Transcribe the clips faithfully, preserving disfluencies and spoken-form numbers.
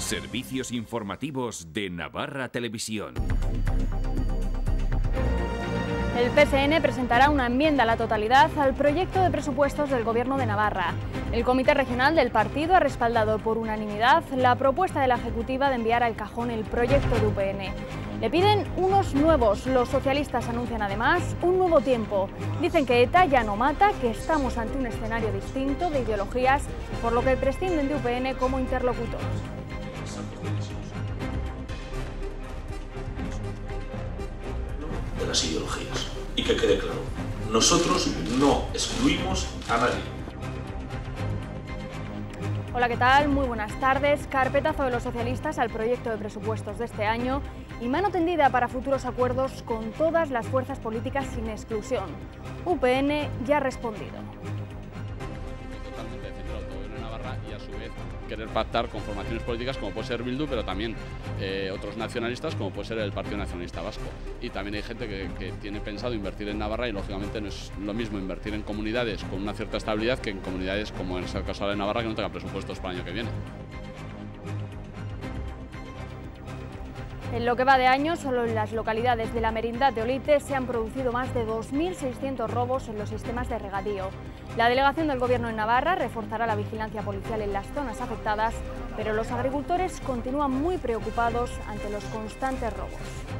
Servicios informativos de Navarra Televisión. El P S N presentará una enmienda a la totalidad al proyecto de presupuestos del Gobierno de Navarra. El Comité Regional del partido ha respaldado por unanimidad la propuesta de la Ejecutiva de enviar al cajón el proyecto de U P N. Le piden unos nuevos. Los socialistas anuncian además un nuevo tiempo. Dicen que ETA ya no mata, que estamos ante un escenario distinto de ideologías, por lo que prescinden de U P N como interlocutor. De las ideologías. Y que quede claro, nosotros no excluimos a nadie. Hola, ¿qué tal? Muy buenas tardes. Carpetazo de los socialistas al proyecto de presupuestos de este año y mano tendida para futuros acuerdos con todas las fuerzas políticas sin exclusión. U P N ya ha respondido. Totalmente defender el autogobierno de Navarra y a su vez querer pactar con formaciones políticas como puede ser Bildu, pero también eh, otros nacionalistas como puede ser el Partido Nacionalista Vasco. Y también hay gente que, que tiene pensado invertir en Navarra y lógicamente no es lo mismo invertir en comunidades con una cierta estabilidad que en comunidades como es el caso de Navarra que no tengan presupuestos para el año que viene. En lo que va de año, solo en las localidades de la Merindad de Olite se han producido más de dos mil seiscientos robos en los sistemas de regadío. La delegación del Gobierno en Navarra reforzará la vigilancia policial en las zonas afectadas, pero los agricultores continúan muy preocupados ante los constantes robos.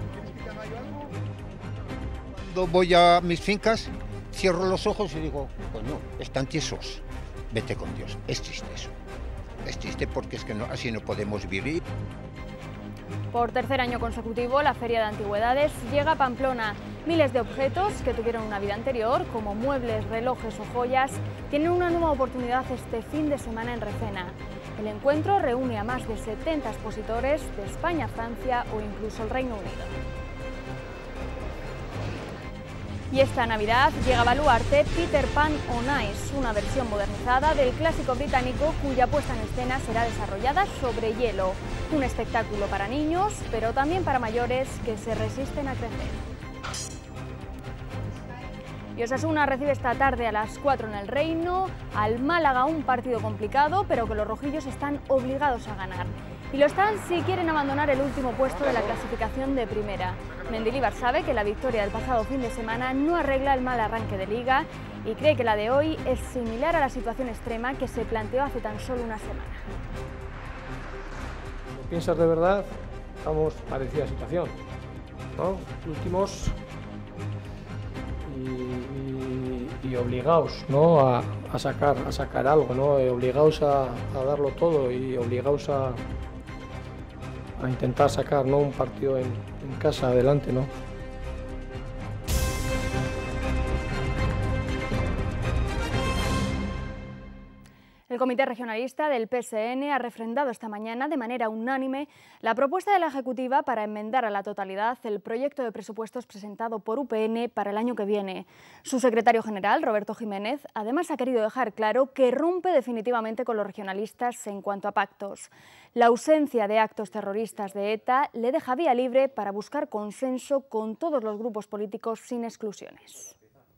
Cuando voy a mis fincas, cierro los ojos y digo, coño, están tiesos, vete con Dios. Es triste eso, es triste porque es que no, así no podemos vivir. Por tercer año consecutivo, la Feria de Antigüedades llega a Pamplona. Miles de objetos que tuvieron una vida anterior, como muebles, relojes o joyas, tienen una nueva oportunidad este fin de semana en Recena. El encuentro reúne a más de setenta expositores de España, Francia o incluso el Reino Unido. Y esta Navidad llega a Baluarte Peter Pan on Ice, una versión modernizada del clásico británico cuya puesta en escena será desarrollada sobre hielo. Un espectáculo para niños, pero también para mayores que se resisten a crecer. Y Osasuna recibe esta tarde a las cuatro en el Reino al Málaga, un partido complicado, pero que los rojillos están obligados a ganar. Y lo están si quieren abandonar el último puesto de la clasificación de primera. Mendilibar sabe que la victoria del pasado fin de semana no arregla el mal arranque de Liga y cree que la de hoy es similar a la situación extrema que se planteó hace tan solo una semana. Si lo piensas de verdad, estamos en parecida situación, ¿no? Últimos y, y, y obligados, ¿no? a, a, sacar, a sacar algo, ¿no? Y obligados a, a darlo todo y obligados a, a intentar sacar, ¿no? un partido en, en casa adelante, ¿no? El Comité Regionalista del P S N ha refrendado esta mañana de manera unánime la propuesta de la Ejecutiva para enmendar a la totalidad el proyecto de presupuestos presentado por U P N para el año que viene. Su secretario general, Roberto Jiménez, además ha querido dejar claro que rompe definitivamente con los regionalistas en cuanto a pactos. La ausencia de actos terroristas de ETA le deja vía libre para buscar consenso con todos los grupos políticos sin exclusiones.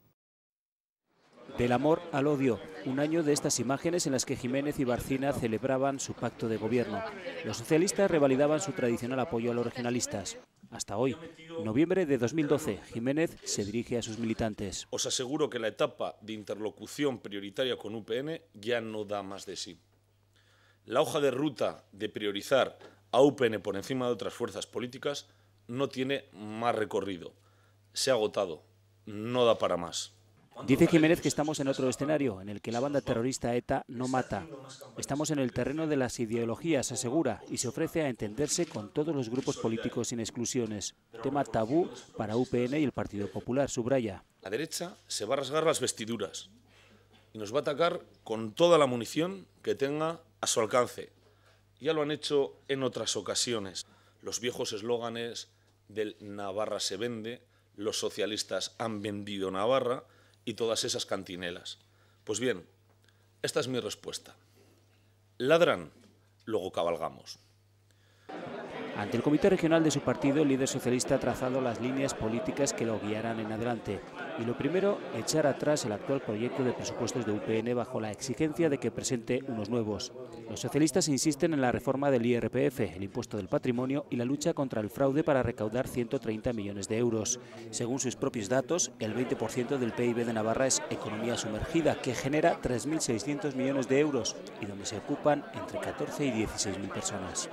Del amor al odio, un año de estas imágenes en las que Jiménez y Barcina celebraban su pacto de gobierno. Los socialistas revalidaban su tradicional apoyo a los regionalistas. Hasta hoy, noviembre de dos mil doce, Jiménez se dirige a sus militantes. Os aseguro que la etapa de interlocución prioritaria con U P N ya no da más de sí. La hoja de ruta de priorizar a U P N por encima de otras fuerzas políticas no tiene más recorrido. Se ha agotado, no da para más. Dice Jiménez que estamos en otro escenario, en el que la banda terrorista ETA no mata. Estamos en el terreno de las ideologías, asegura, y se ofrece a entenderse con todos los grupos políticos sin exclusiones. Tema tabú para U P N y el Partido Popular, subraya. La derecha se va a rasgar las vestiduras y nos va a atacar con toda la munición que tenga a su alcance. Ya lo han hecho en otras ocasiones. Los viejos eslóganes del Navarra se vende, los socialistas han vendido Navarra, y todas esas cantinelas. Pues bien, esta es mi respuesta. Ladran, luego cabalgamos. Ante el Comité Regional de su partido, el líder socialista ha trazado las líneas políticas que lo guiarán en adelante. Y lo primero, echar atrás el actual proyecto de presupuestos de U P N bajo la exigencia de que presente unos nuevos. Los socialistas insisten en la reforma del I R P F, el impuesto del patrimonio, y la lucha contra el fraude para recaudar ciento treinta millones de euros. Según sus propios datos, el veinte por ciento del P I B de Navarra es economía sumergida, que genera tres mil seiscientos millones de euros y donde se ocupan entre catorce y dieciséis mil personas.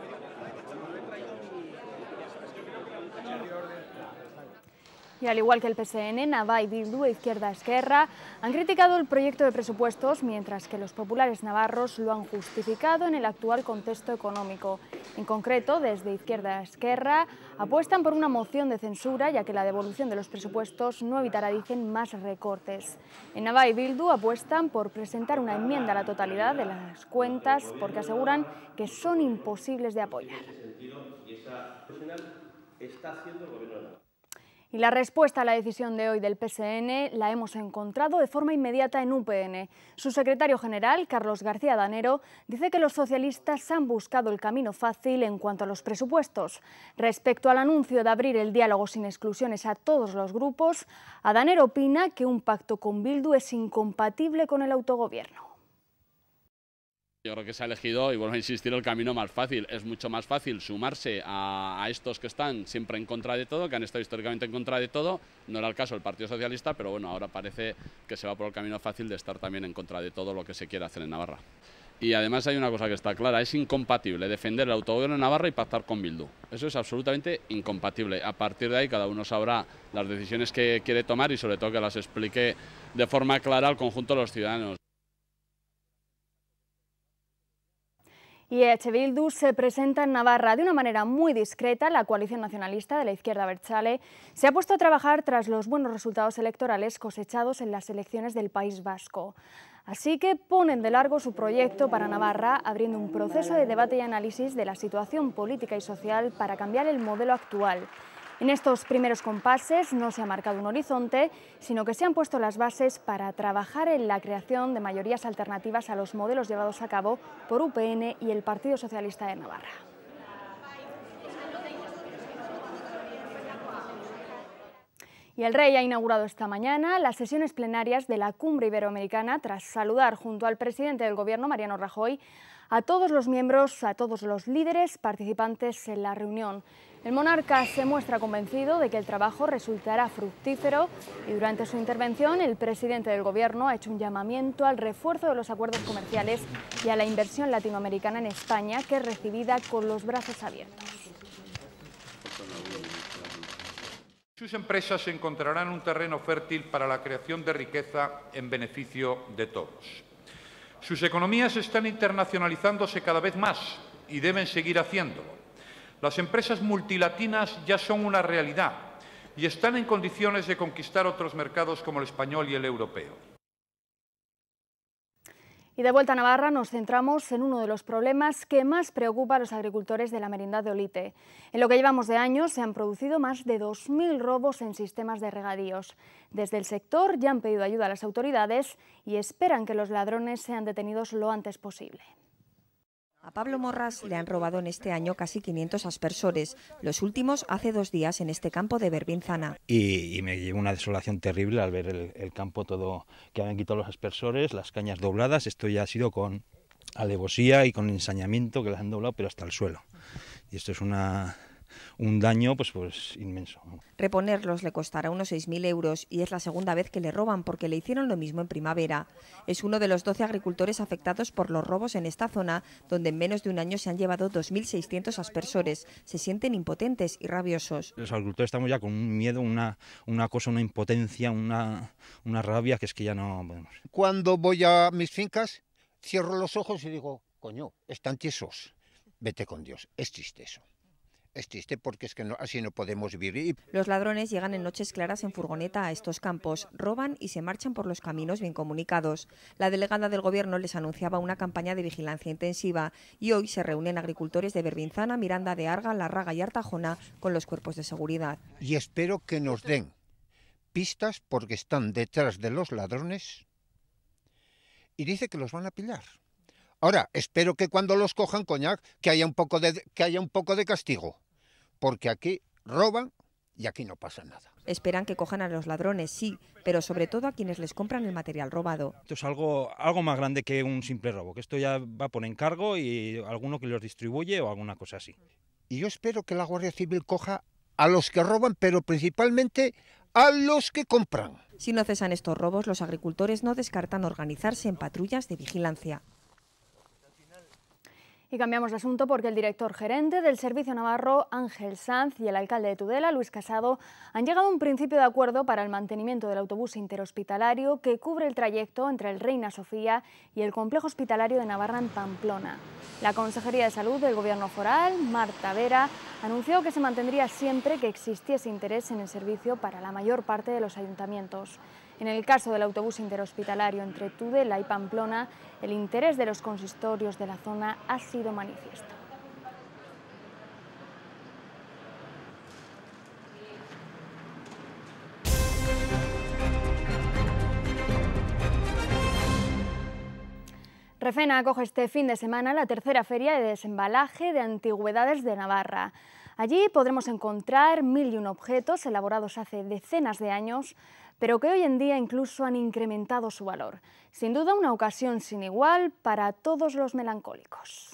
Y al igual que el P S N, Navai, Bildu e Izquierda Esquerra han criticado el proyecto de presupuestos, mientras que los populares navarros lo han justificado en el actual contexto económico. En concreto, desde Izquierda Esquerra apuestan por una moción de censura, ya que la devolución de los presupuestos no evitará, dicen, más recortes. En Navai y Bildu apuestan por presentar una enmienda a la totalidad de las cuentas, porque aseguran que son imposibles de apoyar. Y la respuesta a la decisión de hoy del P S N la hemos encontrado de forma inmediata en U P N. Su secretario general, Carlos García Danero, dice que los socialistas han buscado el camino fácil en cuanto a los presupuestos. Respecto al anuncio de abrir el diálogo sin exclusiones a todos los grupos, Danero opina que un pacto con Bildu es incompatible con el autogobierno. Yo creo que se ha elegido, y vuelvo a insistir, el camino más fácil. Es mucho más fácil sumarse a, a estos que están siempre en contra de todo, que han estado históricamente en contra de todo. No era el caso del Partido Socialista, pero bueno, ahora parece que se va por el camino fácil de estar también en contra de todo lo que se quiere hacer en Navarra. Y además hay una cosa que está clara, es incompatible defender el autogobierno en Navarra y pactar con Bildu. Eso es absolutamente incompatible. A partir de ahí cada uno sabrá las decisiones que quiere tomar y sobre todo que las explique de forma clara al conjunto de los ciudadanos. Y E H Bildu se presenta en Navarra de una manera muy discreta. La coalición nacionalista de la izquierda abertzale se ha puesto a trabajar tras los buenos resultados electorales cosechados en las elecciones del País Vasco. Así que ponen de largo su proyecto para Navarra, abriendo un proceso de debate y análisis de la situación política y social para cambiar el modelo actual. En estos primeros compases no se ha marcado un horizonte, sino que se han puesto las bases para trabajar en la creación de mayorías alternativas a los modelos llevados a cabo por U P N y el Partido Socialista de Navarra. Y el rey ha inaugurado esta mañana las sesiones plenarias de la Cumbre Iberoamericana tras saludar junto al presidente del Gobierno, Mariano Rajoy, a todos los miembros, a todos los líderes participantes en la reunión. El monarca se muestra convencido de que el trabajo resultará fructífero y durante su intervención el presidente del Gobierno ha hecho un llamamiento al refuerzo de los acuerdos comerciales y a la inversión latinoamericana en España, que es recibida con los brazos abiertos. Sus empresas encontrarán un terreno fértil para la creación de riqueza en beneficio de todos. Sus economías están internacionalizándose cada vez más y deben seguir haciéndolo. Las empresas multilatinas ya son una realidad y están en condiciones de conquistar otros mercados como el español y el europeo. Y de vuelta a Navarra nos centramos en uno de los problemas que más preocupa a los agricultores de la Merindad de Olite. En lo que llevamos de año se han producido más de dos mil robos en sistemas de regadíos. Desde el sector ya han pedido ayuda a las autoridades y esperan que los ladrones sean detenidos lo antes posible. A Pablo Morras le han robado en este año casi quinientos aspersores, los últimos hace dos días en este campo de Berbinzana. Y, y me llevó una desolación terrible al ver el, el campo todo, que habían quitado los aspersores, las cañas dobladas. Esto ya ha sido con alevosía y con ensañamiento, que las han doblado pero hasta el suelo. Y esto es una... un daño pues, pues inmenso. Reponerlos le costará unos seis mil euros y es la segunda vez que le roban porque le hicieron lo mismo en primavera. Es uno de los doce agricultores afectados por los robos en esta zona, donde en menos de un año se han llevado dos mil seiscientos aspersores. Se sienten impotentes y rabiosos. Los agricultores estamos ya con un miedo, una, una cosa, una impotencia, una, una rabia que es que ya no podemos. Cuando voy a mis fincas, cierro los ojos y digo, coño, están tiesos. Vete con Dios, es triste eso. Es triste porque es que no, así no podemos vivir. Los ladrones llegan en noches claras en furgoneta a estos campos, roban y se marchan por los caminos bien comunicados. La delegada del Gobierno les anunciaba una campaña de vigilancia intensiva y hoy se reúnen agricultores de Berbinzana, Miranda de Arga, Larraga y Artajona con los cuerpos de seguridad. Y espero que nos den pistas porque están detrás de los ladrones y dice que los van a pillar. Ahora, espero que cuando los cojan, coñac, que haya un poco de, que haya un poco de castigo, porque aquí roban y aquí no pasa nada. Esperan que cojan a los ladrones, sí, pero sobre todo a quienes les compran el material robado. Esto es algo, algo más grande que un simple robo, que esto ya va por encargo y alguno que los distribuye o alguna cosa así. Y yo espero que la Guardia Civil coja a los que roban, pero principalmente a los que compran. Si no cesan estos robos, los agricultores no descartan organizarse en patrullas de vigilancia. Y cambiamos de asunto porque el director gerente del Servicio Navarro, Ángel Sanz, y el alcalde de Tudela, Luis Casado, han llegado a un principio de acuerdo para el mantenimiento del autobús interhospitalario que cubre el trayecto entre el Reina Sofía y el complejo hospitalario de Navarra en Pamplona. La Consejería de Salud del Gobierno foral, Marta Vera, anunció que se mantendría siempre que existiese interés en el servicio para la mayor parte de los ayuntamientos. En el caso del autobús interhospitalario entre Tudela y Pamplona, el interés de los consistorios de la zona ha sido manifiesto. Refena acoge este fin de semana la tercera feria de desembalaje de antigüedades de Navarra. Allí podremos encontrar mil y un objetos elaborados hace decenas de años, pero que hoy en día incluso han incrementado su valor. Sin duda una ocasión sin igual para todos los melancólicos.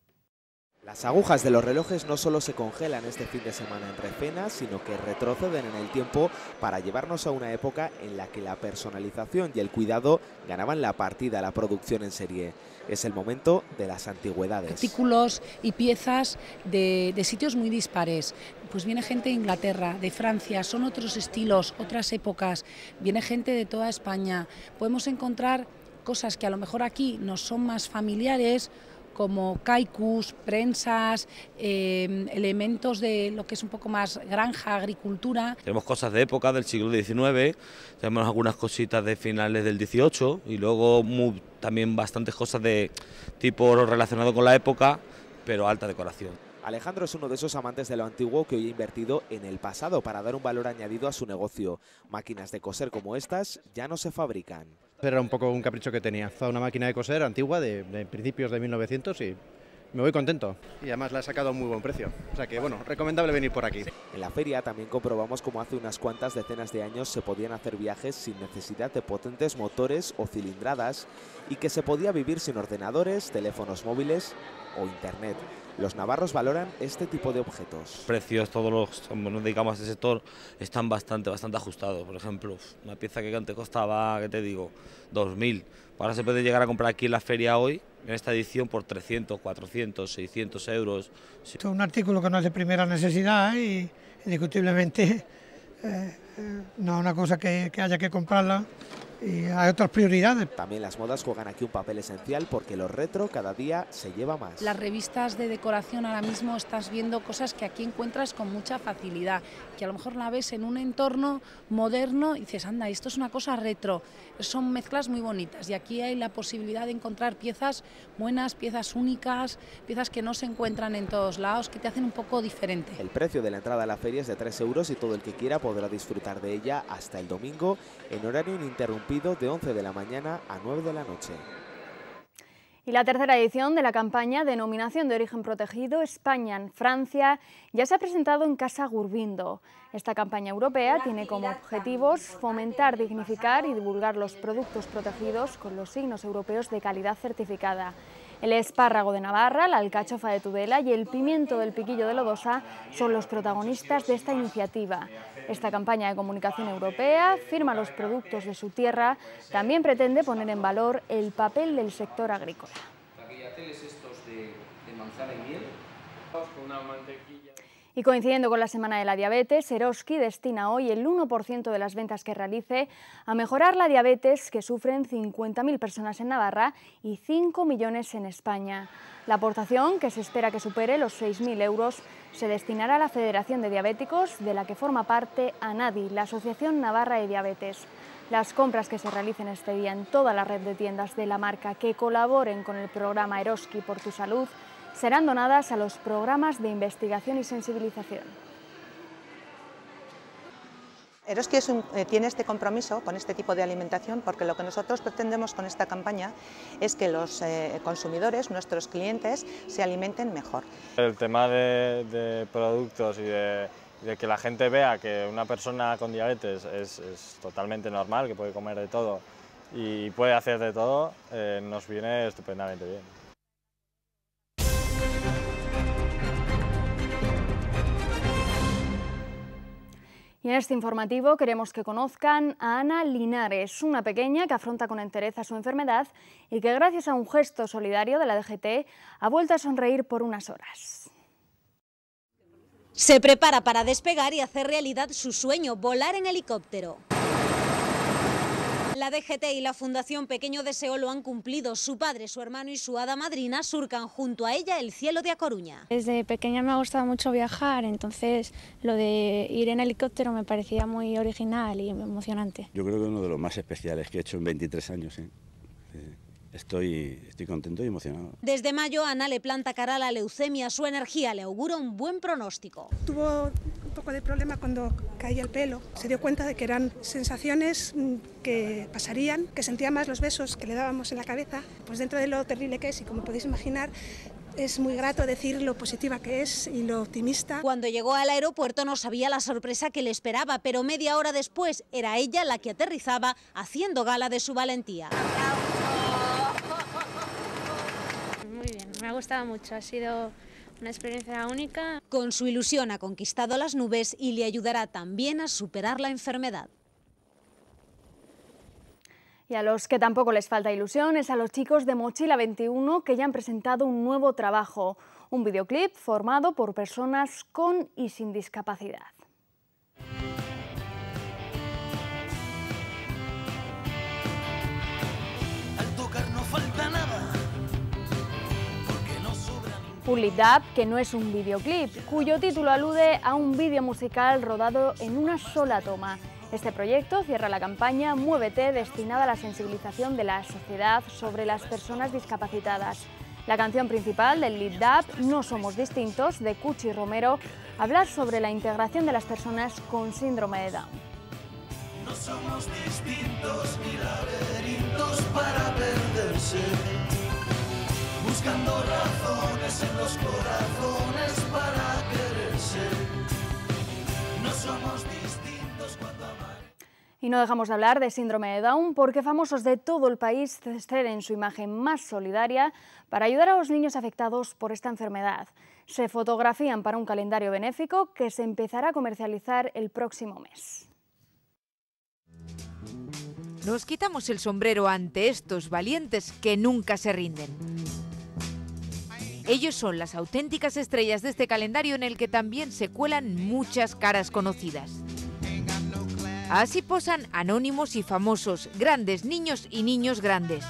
Las agujas de los relojes no solo se congelan este fin de semana en Refena, sino que retroceden en el tiempo para llevarnos a una época en la que la personalización y el cuidado ganaban la partida a la producción en serie. Es el momento de las antigüedades. Artículos y piezas de, de sitios muy dispares. Pues viene gente de Inglaterra, de Francia, son otros estilos, otras épocas. Viene gente de toda España. Podemos encontrar cosas que a lo mejor aquí nos son más familiares, como kaikus, prensas, eh, elementos de lo que es un poco más granja, agricultura. Tenemos cosas de época del siglo diecinueve, tenemos algunas cositas de finales del dieciocho y luego muy, también bastantes cosas de tipo relacionado con la época, pero alta decoración. Alejandro es uno de esos amantes de lo antiguo que hoy ha invertido en el pasado para dar un valor añadido a su negocio. Máquinas de coser como estas ya no se fabrican. Era un poco un capricho que tenía, fue una máquina de coser antigua de, de principios de mil novecientos y me voy contento. Y además la he sacado a un muy buen precio, o sea que bueno, recomendable venir por aquí. En la feria también comprobamos cómo hace unas cuantas decenas de años se podían hacer viajes sin necesidad de potentes motores o cilindradas y que se podía vivir sin ordenadores, teléfonos móviles o internet. Los navarros valoran este tipo de objetos. Precios, todos los que nos dedicamos a este sector, están bastante, bastante ajustados. Por ejemplo, una pieza que antes costaba, ¿qué te digo?, dos mil. Ahora se puede llegar a comprar aquí en la feria hoy, en esta edición, por trescientos, cuatrocientos, seiscientos euros. Sí. Esto es un artículo que no es de primera necesidad y indiscutiblemente eh, eh, no es una cosa que, que haya que comprarla. Y hay otras prioridades. También las modas juegan aquí un papel esencial porque lo retro cada día se lleva más. Las revistas de decoración ahora mismo estás viendo cosas que aquí encuentras con mucha facilidad, que a lo mejor la ves en un entorno moderno y dices, anda, esto es una cosa retro. Son mezclas muy bonitas y aquí hay la posibilidad de encontrar piezas buenas, piezas únicas, piezas que no se encuentran en todos lados, que te hacen un poco diferente. El precio de la entrada a la feria es de tres euros y todo el que quiera podrá disfrutar de ella hasta el domingo en horario ininterrumpido de once de la mañana a nueve de la noche. Y la tercera edición de la campaña Denominación de Origen Protegido España en Francia ya se ha presentado en Casa Gurbindo. Esta campaña europea tiene como objetivos fomentar, dignificar y divulgar los productos protegidos con los signos europeos de calidad certificada. El espárrago de Navarra, la alcachofa de Tudela y el pimiento del Piquillo de Lodosa son los protagonistas de esta iniciativa. Esta campaña de comunicación europea firma los productos de su tierra, también pretende poner en valor el papel del sector agrícola. Y coincidiendo con la Semana de la Diabetes, Eroski destina hoy el uno por ciento de las ventas que realice a mejorar la diabetes que sufren cincuenta mil personas en Navarra y cinco millones en España. La aportación, que se espera que supere los seis mil euros, se destinará a la Federación de Diabéticos, de la que forma parte ANADI, la Asociación Navarra de Diabetes. Las compras que se realicen este día en toda la red de tiendas de la marca que colaboren con el programa Eroski por tu salud serán donadas a los programas de investigación y sensibilización. Eroski es un, eh, tiene este compromiso con este tipo de alimentación porque lo que nosotros pretendemos con esta campaña es que los eh, consumidores, nuestros clientes, se alimenten mejor. El tema de, de productos y de, de que la gente vea que una persona con diabetes es, es totalmente normal, que puede comer de todo y puede hacer de todo, eh, nos viene estupendamente bien. Y en este informativo queremos que conozcan a Ana Linares, una pequeña que afronta con entereza su enfermedad y que gracias a un gesto solidario de la D G T ha vuelto a sonreír por unas horas. Se prepara para despegar y hacer realidad su sueño, volar en helicóptero. La D G T y la Fundación Pequeño Deseo lo han cumplido. Su padre, su hermano y su hada madrina surcan junto a ella el cielo de A Coruña. Desde pequeña me ha gustado mucho viajar, entonces lo de ir en helicóptero me parecía muy original y emocionante. Yo creo que uno de los más especiales que he hecho en veintitrés años. ¿eh? Estoy, estoy contento y emocionado. Desde mayo, Ana le planta cara a la leucemia. Su energía le augura un buen pronóstico. Tuvo un poco de problema cuando caía el pelo. Se dio cuenta de que eran sensaciones que pasarían, que sentía más los besos que le dábamos en la cabeza. Pues dentro de lo terrible que es, y como podéis imaginar, es muy grato decir lo positiva que es y lo optimista. Cuando llegó al aeropuerto no sabía la sorpresa que le esperaba, pero media hora después era ella la que aterrizaba haciendo gala de su valentía. Muy bien, me ha gustado mucho, ha sido una experiencia única. Con su ilusión ha conquistado las nubes y le ayudará también a superar la enfermedad. Y a los que tampoco les falta ilusión es a los chicos de Mochila veintiuno que ya han presentado un nuevo trabajo, un videoclip formado por personas con y sin discapacidad. Al tocar no falta nada, porque no sobra ningún... Un lip-dub que no es un videoclip, cuyo título alude a un vídeo musical rodado en una sola toma. Este proyecto cierra la campaña Muévete, destinada a la sensibilización de la sociedad sobre las personas discapacitadas. La canción principal del lip-dub, No somos distintos, de Cuchi Romero, habla sobre la integración de las personas con síndrome de Down. No somos distintos ni laberintos para perderse, buscando razones en los corazones para quererse. No somos distintos cuando amamos. Y no dejamos de hablar de síndrome de Down porque famosos de todo el país ceden su imagen más solidaria para ayudar a los niños afectados por esta enfermedad. Se fotografían para un calendario benéfico que se empezará a comercializar el próximo mes. Nos quitamos el sombrero ante estos valientes que nunca se rinden. Ellos son las auténticas estrellas de este calendario en el que también se cuelan muchas caras conocidas. Así posan anónimos y famosos, grandes niños y niños grandes.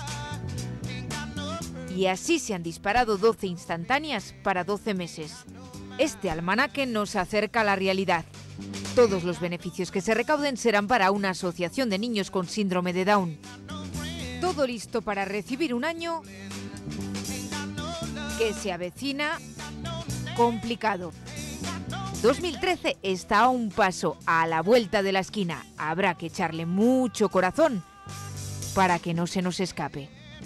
Y así se han disparado doce instantáneas para doce meses. Este almanaque nos acerca a la realidad. Todos los beneficios que se recauden serán para una asociación de niños con síndrome de Down. Todo listo para recibir un año que se avecina complicado. dos mil trece está a un paso, a la vuelta de la esquina. Habrá que echarle mucho corazón para que no se nos escape.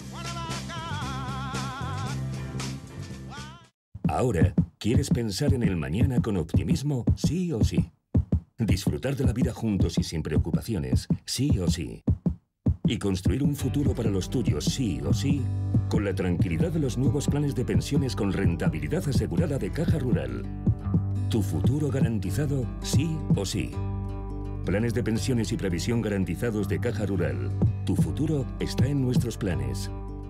Ahora, ¿quieres pensar en el mañana con optimismo? Sí o sí. Disfrutar de la vida juntos y sin preocupaciones, sí o sí. Y construir un futuro para los tuyos, sí o sí, con la tranquilidad de los nuevos planes de pensiones con rentabilidad asegurada de Caja Rural. Tu futuro garantizado, sí o sí. Planes de pensiones y previsión garantizados de Caja Rural. Tu futuro está en nuestros planes.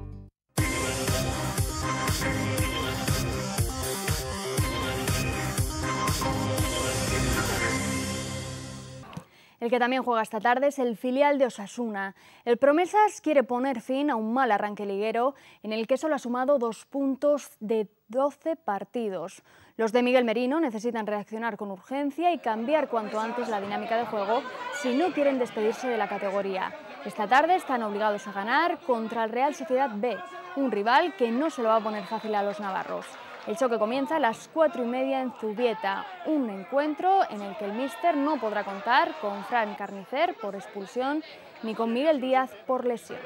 El que también juega esta tarde es el filial de Osasuna. El Promesas quiere poner fin a un mal arranque liguero en el que solo ha sumado dos puntos de doce partidos. Los de Miguel Merino necesitan reaccionar con urgencia y cambiar cuanto antes la dinámica de juego si no quieren despedirse de la categoría. Esta tarde están obligados a ganar contra el Real Sociedad B, un rival que no se lo va a poner fácil a los navarros. El choque comienza a las cuatro y media en Zubieta, un encuentro en el que el míster no podrá contar con Fran Carnicer por expulsión ni con Miguel Díaz por lesión.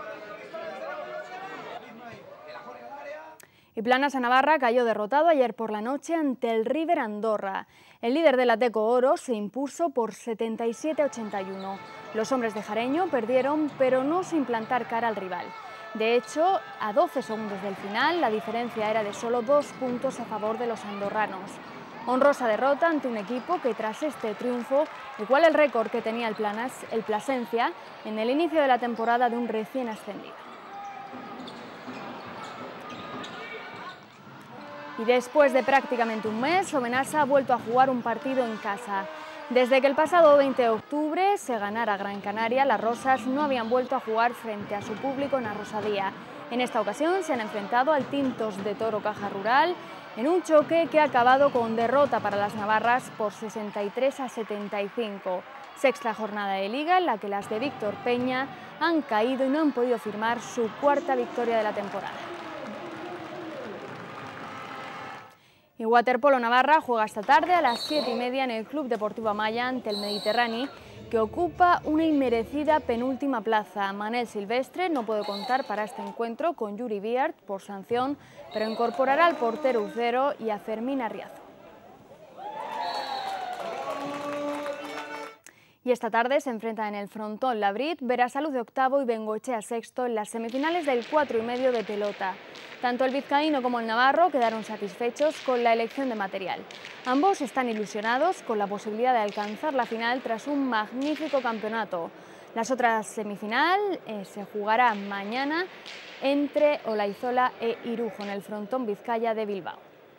Y Planas a Navarra cayó derrotado ayer por la noche ante el River Andorra. El líder del Ateco Oro se impuso por setenta y siete a ochenta y uno. Los hombres de Jareño perdieron, pero no sin plantar cara al rival. De hecho, a doce segundos del final, la diferencia era de solo dos puntos a favor de los andorranos. Honrosa derrota ante un equipo que tras este triunfo iguala el récord que tenía el, Planas, el Plasencia en el inicio de la temporada de un recién ascendido. Y después de prácticamente un mes, Obenasa ha vuelto a jugar un partido en casa. Desde que el pasado veinte de octubre se ganara Gran Canaria, las Rosas no habían vuelto a jugar frente a su público en Arrosadía. En esta ocasión se han enfrentado al Tintos de Toro Caja Rural en un choque que ha acabado con derrota para las navarras por sesenta y tres a setenta y cinco. Sexta jornada de Liga en la que las de Víctor Peña han caído y no han podido firmar su cuarta victoria de la temporada. Y Waterpolo Navarra juega esta tarde a las siete y media en el Club Deportivo Amaya ante el Mediterráneo, que ocupa una inmerecida penúltima plaza. Manel Silvestre no puede contar para este encuentro con Yuri Biart por sanción, pero incorporará al portero Ucero y a Fermín Arriazo. Y esta tarde se enfrentan en el frontón Labrit, Berasaluz de octavo y Bengoechea sexto en las semifinales del cuatro y medio de pelota. Tanto el vizcaíno como el navarro quedaron satisfechos con la elección de material. Ambos están ilusionados con la posibilidad de alcanzar la final tras un magnífico campeonato. Las otras semifinal eh, se jugará mañana entre Olaizola e Irujo en el frontón Vizcaya de Bilbao.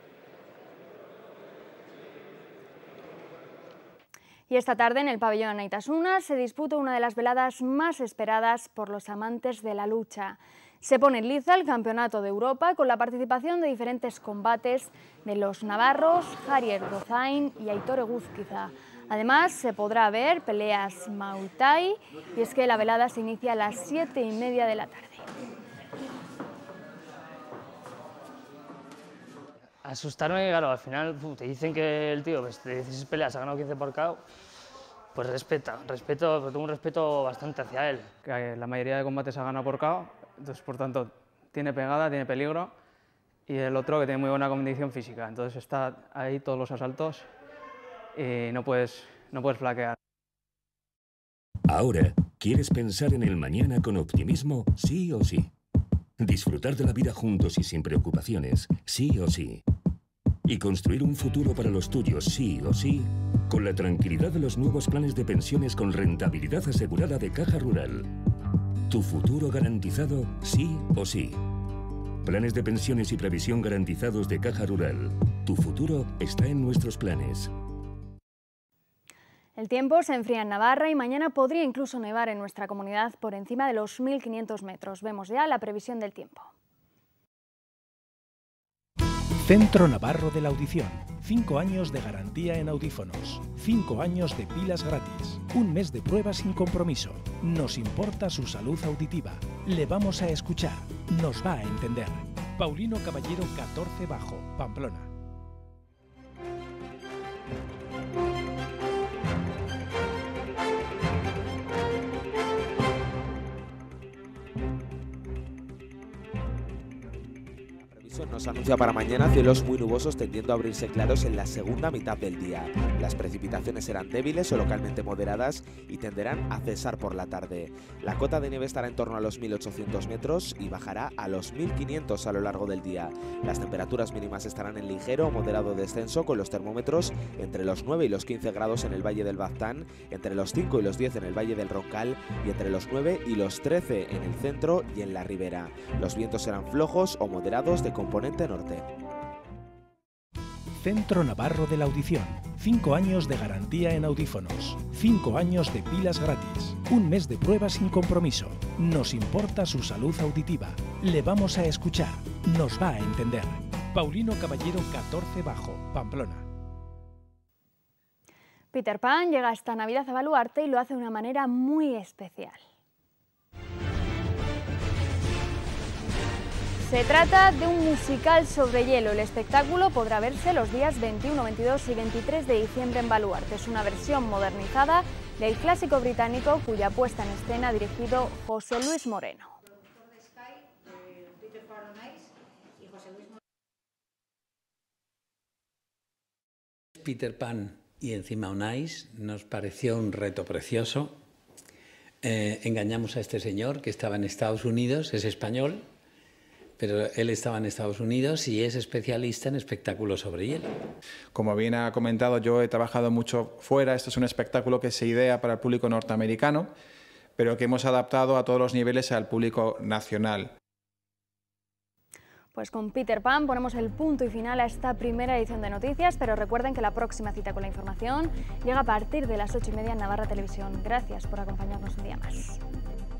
Y esta tarde en el pabellón Anaitasuna se disputa una de las veladas más esperadas por los amantes de la lucha. Se pone en liza el Campeonato de Europa con la participación de diferentes combates de los navarros Javier Dozain y Aitor Eguzquiza. Además se podrá ver peleas Muay Thai y es que la velada se inicia a las siete y media de la tarde. Asustarme, claro, al final uf, te dicen que el tío pues, de dieciséis peleas ha ganado quince por K O, pues respeta, respeto, tengo un respeto bastante hacia él. Que la mayoría de combates ha ganado por K O, entonces por tanto tiene pegada, tiene peligro, y el otro que tiene muy buena condición física, entonces está ahí todos los asaltos y no puedes, no puedes flaquear. Ahora, ¿quieres pensar en el mañana con optimismo? Sí o sí. Disfrutar de la vida juntos y sin preocupaciones, sí o sí. Y construir un futuro para los tuyos, sí o sí, con la tranquilidad de los nuevos planes de pensiones con rentabilidad asegurada de Caja Rural. Tu futuro garantizado, sí o sí. Planes de pensiones y previsión garantizados de Caja Rural. Tu futuro está en nuestros planes. El tiempo se enfría en Navarra y mañana podría incluso nevar en nuestra comunidad por encima de los mil quinientos metros. Vemos ya la previsión del tiempo. Centro Navarro de la Audición. Cinco años de garantía en audífonos. Cinco años de pilas gratis. Un mes de pruebas sin compromiso. Nos importa su salud auditiva. Le vamos a escuchar. Nos va a entender. Paulino Caballero catorce Bajo, Pamplona. Nos anuncia para mañana cielos muy nubosos tendiendo a abrirse claros en la segunda mitad del día. Las precipitaciones serán débiles o localmente moderadas y tenderán a cesar por la tarde. La cota de nieve estará en torno a los mil ochocientos metros y bajará a los mil quinientos a lo largo del día. Las temperaturas mínimas estarán en ligero o moderado descenso con los termómetros entre los nueve y los quince grados en el Valle del Baztán, entre los cinco y los diez en el Valle del Roncal y entre los nueve y los trece en el centro y en la ribera. Los vientos serán flojos o moderados de componente norte. Centro Navarro de la Audición. Cinco años de garantía en audífonos. Cinco años de pilas gratis. Un mes de pruebas sin compromiso. Nos importa su salud auditiva. Le vamos a escuchar. Nos va a entender. Paulino Caballero catorce Bajo, Pamplona. Peter Pan llega esta Navidad a Baluarte y lo hace de una manera muy especial. Se trata de un musical sobre hielo. El espectáculo podrá verse los días veintiuno, veintidós y veintitrés de diciembre en Baluarte. Es una versión modernizada del clásico británico cuya puesta en escena ha dirigido José Luis Moreno. Peter Pan y encima un ice nos pareció un reto precioso. Eh, engañamos a este señor que estaba en Estados Unidos, es español, pero él estaba en Estados Unidos y es especialista en espectáculos sobre hielo. Como bien ha comentado, yo he trabajado mucho fuera. Esto es un espectáculo que se idea para el público norteamericano, pero que hemos adaptado a todos los niveles al público nacional. Pues con Peter Pan ponemos el punto y final a esta primera edición de Noticias, pero recuerden que la próxima cita con la información llega a partir de las ocho y media en Navarra Televisión. Gracias por acompañarnos un día más.